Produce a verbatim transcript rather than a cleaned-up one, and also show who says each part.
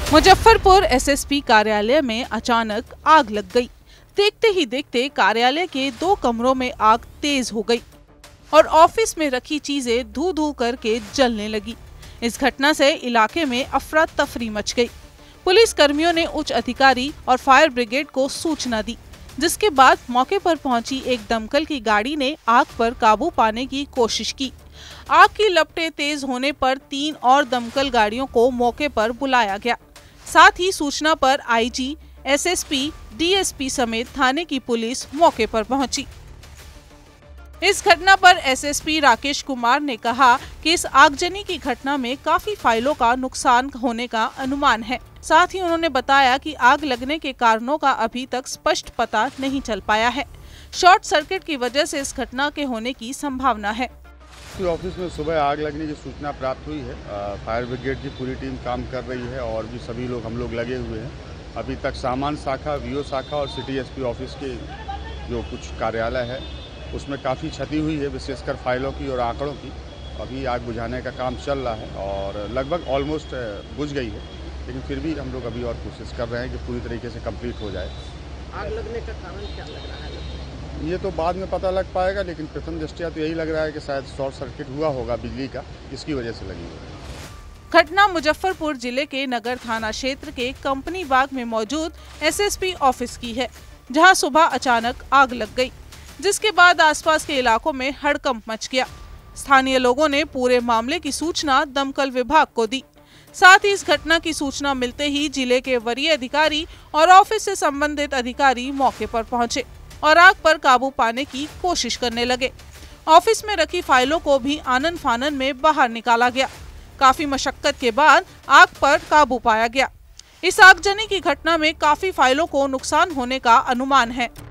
Speaker 1: Muzaffarpur SSP कार्यालय में अचानक आग लग गई। देखते ही देखते कार्यालय के दो कमरों में आग तेज हो गई और ऑफिस में रखी चीजें धू धू करके जलने लगी। इस घटना से इलाके में अफरा तफरी मच गई। पुलिस कर्मियों ने उच्च अधिकारी और फायर ब्रिगेड को सूचना दी, जिसके बाद मौके पर पहुंची एक दमकल की गाड़ी ने आग पर काबू पाने की कोशिश की। आग की लपटें तेज होने पर तीन और दमकल गाड़ियों को मौके पर बुलाया गया। साथ ही सूचना पर आईजी, एसएसपी, डीएसपी समेत थाने की पुलिस मौके पर पहुंची। इस घटना पर एसएसपी राकेश कुमार ने कहा कि इस आगजनी की घटना में काफी फाइलों का नुकसान होने का अनुमान है। साथ ही उन्होंने बताया कि आग लगने के कारणों का अभी तक स्पष्ट पता नहीं चल पाया है। शॉर्ट सर्किट की वजह से इस घटना के होने की संभावना है।
Speaker 2: ऑफिस में सुबह आग लगने की सूचना प्राप्त हुई है। फायर ब्रिगेड की पूरी टीम काम कर रही है और भी सभी लोग हम लोग लगे हुए हैं। अभी तक सामान शाखा, वीओ शाखा और सिटी एसपी ऑफिस के जो कुछ कार्यालय है उसमें काफ़ी क्षति हुई है, विशेषकर फाइलों की और आंकड़ों की। अभी आग बुझाने का काम चल रहा है और लगभग ऑलमोस्ट बुझ गई है, लेकिन फिर भी हम लोग अभी और कोशिश कर रहे हैं कि पूरी तरीके से कंप्लीट हो जाए।
Speaker 3: आग लगने का कारण क्या लग रहा है?
Speaker 2: ये तो बाद में पता लग पाएगा, लेकिन प्रथम दृष्टया तो यही लग रहा है कि शायद शॉर्ट सर्किट हुआ होगा बिजली का, इसकी वजह से लगी है।
Speaker 1: घटना मुजफ्फरपुर जिले के नगर थाना क्षेत्र के कंपनी बाग में मौजूद एसएसपी ऑफिस की है, जहां सुबह अचानक आग लग गई, जिसके बाद आसपास के इलाकों में हड़कंप मच गया। स्थानीय लोगों ने पूरे मामले की सूचना दमकल विभाग को दी। साथ ही इस घटना की सूचना मिलते ही जिले के वरीय अधिकारी और ऑफिस से संबंधित अधिकारी मौके पर पहुंचे और आग पर काबू पाने की कोशिश करने लगे। ऑफिस में रखी फाइलों को भी आनन फानन में बाहर निकाला गया। काफी मशक्कत के बाद आग पर काबू पाया गया। इस आगजनी की घटना में काफी फाइलों को नुकसान होने का अनुमान है।